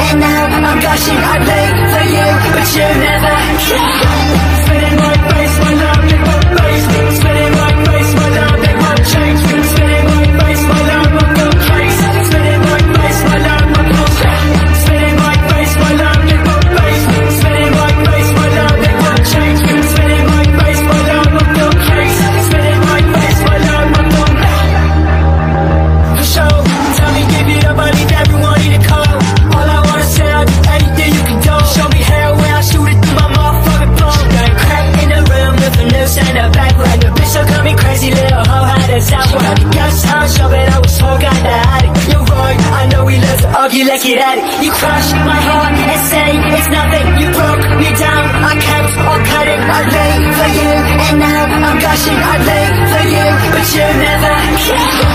and now I'm gushing. I lay for you, but you never care. Spinning my face, my love, it won't face. Spinning my face, my love, it won't change. Spinning my face, my love, I'll go crazy. Spinning my face, my love, I'll go crazy. Spinning my face, my love, it won't face. Spinning my face, my love, it won't change. Spinning my face, my love, I'll go crazy. Spinning my face, my love, I'll go crazy. For sure, tell me, give it up, I leave everyone in the cold. All I wanna say, I'll do anything you can do. Show me hell where I shoot it through my motherfucking phone. Got a crack in the room with a noose and a backpack. The bitch don't call me crazy, little hoe, how does that work? Got the gas house, show it, I was so kinda addict. You're right, I know we love to argue, let's get at it. You crushed my heart and say it's nothing. You broke me down, I kept on cutting. I lay for you, and now I'm gushing. I lay for you, but you never care.